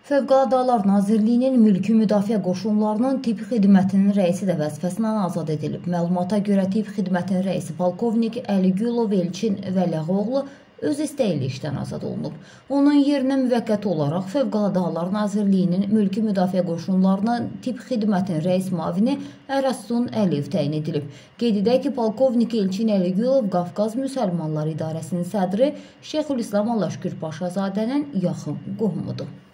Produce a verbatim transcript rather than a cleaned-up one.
Fövqəladə Hallar Nazirliyinin Mülki Müdafiə Qoşunlarının tibb xidmətinin rəisi də vəzifəsindən azad edilib. Məlumata görə tibb xidmətinin rəisi polkovnik Əligülov Elçin Vəliğoğlu öz istəyi ilə işdən azad olunub. Onun yerinə müvəqqəti olaraq Fövqəladə Hallar Nazirliyinin Mülki Müdafiə Qoşunlarının tibb xidmətinin rəis müavini Ərəssun Əliyev təyin edilib. Qeyd edək ki, polkovnik Elçin Əligülov Qafqaz Müsəlmanları İdarəsinin sədri Şeyxülislam Allahşükür Paşazadənin yaxın qohumudur.